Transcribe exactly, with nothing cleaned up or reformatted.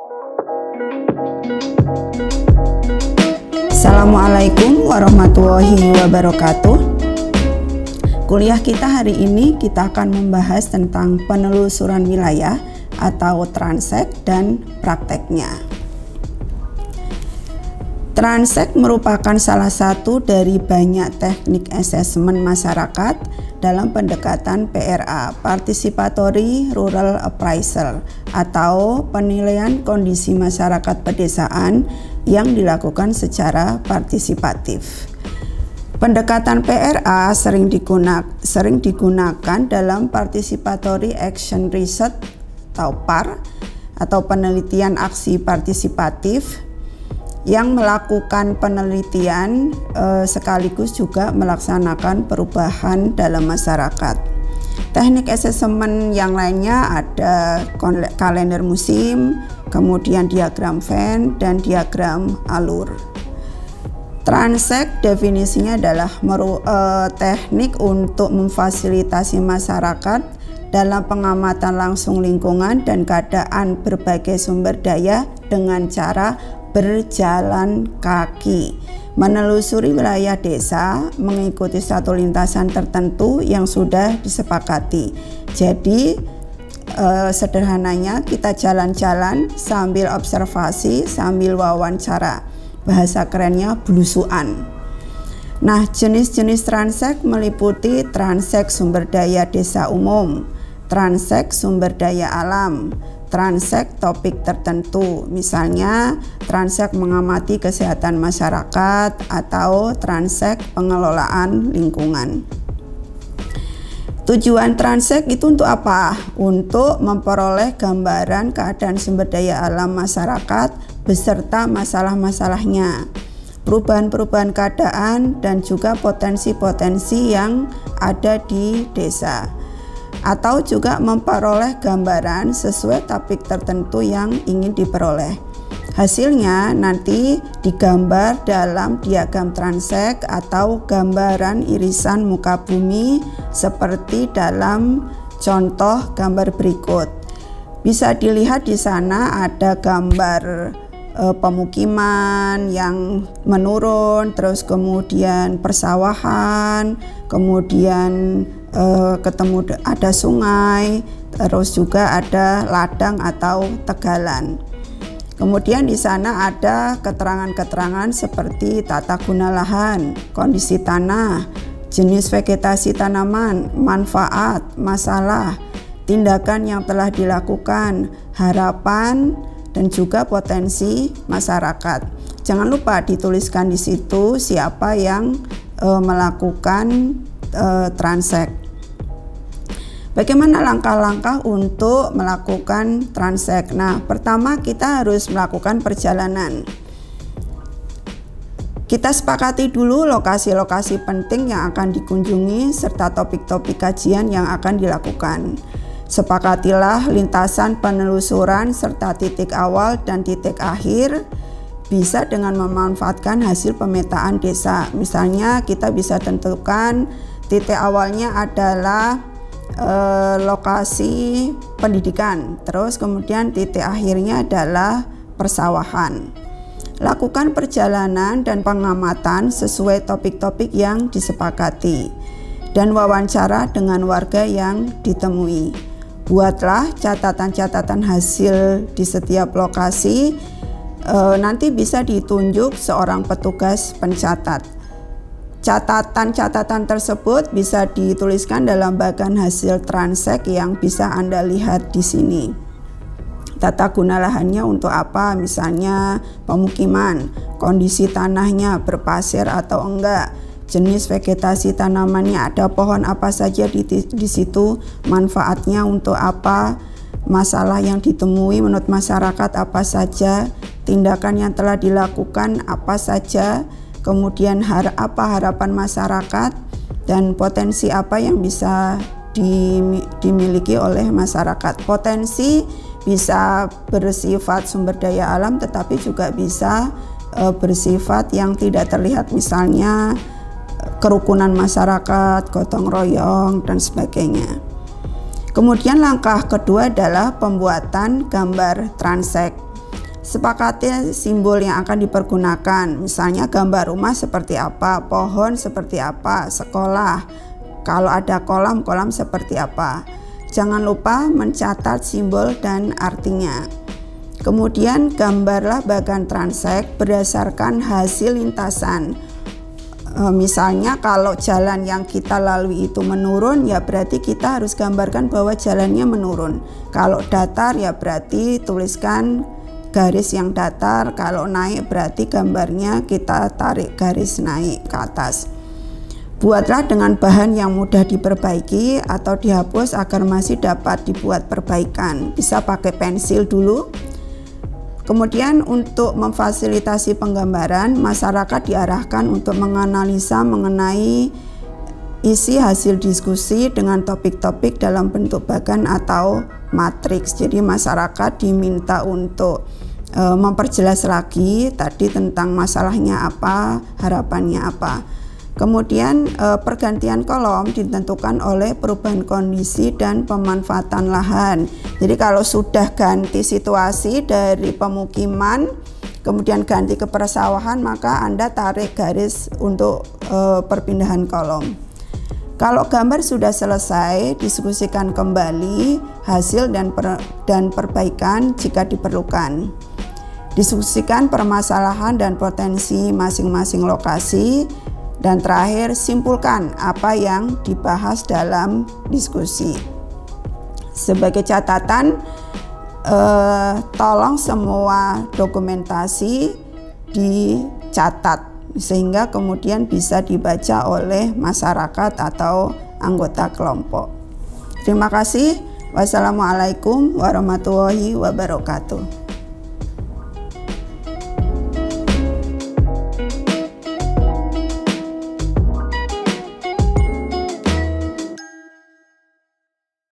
Assalamualaikum warahmatullahi wabarakatuh. Kuliah kita hari ini kita akan membahas tentang penelusuran wilayah atau transek dan prakteknya. Transek merupakan salah satu dari banyak teknik asesmen masyarakat dalam pendekatan P R A, Participatory Rural Appraisal, atau penilaian kondisi masyarakat pedesaan yang dilakukan secara partisipatif. Pendekatan P R A sering digunakan, sering digunakan dalam Participatory Action Research atau P A R atau penelitian aksi partisipatif yang melakukan penelitian eh, sekaligus juga melaksanakan perubahan dalam masyarakat. Teknik asesmen yang lainnya ada kalender musim, kemudian diagram Venn, dan diagram alur. Transek definisinya adalah meru, eh, teknik untuk memfasilitasi masyarakat dalam pengamatan langsung lingkungan dan keadaan berbagai sumber daya dengan cara berjalan kaki, menelusuri wilayah desa mengikuti satu lintasan tertentu yang sudah disepakati. Jadi eh, sederhananya kita jalan-jalan sambil observasi, sambil wawancara. Bahasa kerennya blusukan. Nah, jenis-jenis transek meliputi transek sumber daya desa umum, transek sumber daya alam, transek topik tertentu, misalnya transek mengamati kesehatan masyarakat atau transek pengelolaan lingkungan. Tujuan transek itu untuk apa? Untuk memperoleh gambaran keadaan sumber daya alam masyarakat beserta masalah-masalahnya, perubahan-perubahan keadaan, dan juga potensi-potensi yang ada di desa. Atau juga memperoleh gambaran sesuai topik tertentu yang ingin diperoleh. Hasilnya nanti digambar dalam diagram transek atau gambaran irisan muka bumi seperti dalam contoh gambar berikut. Bisa dilihat di sana ada gambar e, pemukiman yang menurun, terus kemudian persawahan, kemudian e, ketemu ada sungai, terus juga ada ladang atau tegalan. Kemudian di sana ada keterangan-keterangan seperti tata guna lahan, kondisi tanah, jenis vegetasi tanaman, manfaat, masalah, tindakan yang telah dilakukan, harapan, dan juga potensi masyarakat. Jangan lupa dituliskan di situ siapa yang e, melakukan e, transek. Bagaimana langkah-langkah untuk melakukan transek? Nah, pertama kita harus melakukan perjalanan. Kita sepakati dulu lokasi-lokasi penting yang akan dikunjungi serta topik-topik kajian yang akan dilakukan. Sepakatilah lintasan penelusuran serta titik awal dan titik akhir bisa dengan memanfaatkan hasil pemetaan desa. Misalnya kita bisa tentukan titik awalnya adalah eh, lokasi pendidikan, terus kemudian titik akhirnya adalah persawahan. Lakukan perjalanan dan pengamatan sesuai topik-topik yang disepakati dan wawancara dengan warga yang ditemui. Buatlah catatan-catatan hasil di setiap lokasi, e, nanti bisa ditunjuk seorang petugas pencatat. Catatan-catatan tersebut bisa dituliskan dalam bagian hasil transek yang bisa Anda lihat di sini. Tata guna lahannya untuk apa? Misalnya pemukiman, kondisi tanahnya berpasir atau enggak, jenis vegetasi tanamannya, ada pohon apa saja di, di situ, manfaatnya untuk apa, masalah yang ditemui menurut masyarakat apa saja, tindakan yang telah dilakukan apa saja, kemudian har, apa harapan masyarakat, dan potensi apa yang bisa dimiliki oleh masyarakat. Potensi bisa bersifat sumber daya alam, tetapi juga bisa e, bersifat yang tidak terlihat, misalnya kerukunan masyarakat, gotong royong, dan sebagainya. Kemudian langkah kedua adalah pembuatan gambar transek. Sepakati simbol yang akan dipergunakan, misalnya gambar rumah seperti apa, pohon seperti apa, sekolah, kalau ada kolam, kolam seperti apa. Jangan lupa mencatat simbol dan artinya. Kemudian gambarlah bagan transek berdasarkan hasil lintasan. E, misalnya kalau jalan yang kita lalui itu menurun, ya berarti kita harus gambarkan bahwa jalannya menurun. Kalau datar, ya berarti tuliskan garis yang datar. Kalau naik, berarti gambarnya kita tarik garis naik ke atas. Buatlah dengan bahan yang mudah diperbaiki atau dihapus agar masih dapat dibuat perbaikan. Bisa pakai pensil dulu. Kemudian untuk memfasilitasi penggambaran, masyarakat diarahkan untuk menganalisa mengenai isi hasil diskusi dengan topik-topik dalam bentuk bagan atau matriks. Jadi masyarakat diminta untuk e, memperjelas lagi tadi tentang masalahnya apa, harapannya apa. Kemudian e, pergantian kolom ditentukan oleh perubahan kondisi dan pemanfaatan lahan. Jadi kalau sudah ganti situasi dari pemukiman kemudian ganti ke persawahan, maka Anda tarik garis untuk e, perpindahan kolom. Kalau gambar sudah selesai, diskusikan kembali hasil dan, per, dan perbaikan jika diperlukan. Diskusikan permasalahan dan potensi masing-masing lokasi. Dan terakhir, simpulkan apa yang dibahas dalam diskusi. Sebagai catatan, eh, tolong semua dokumentasi dicatat sehingga kemudian bisa dibaca oleh masyarakat atau anggota kelompok. Terima kasih. Wassalamualaikum warahmatullahi wabarakatuh.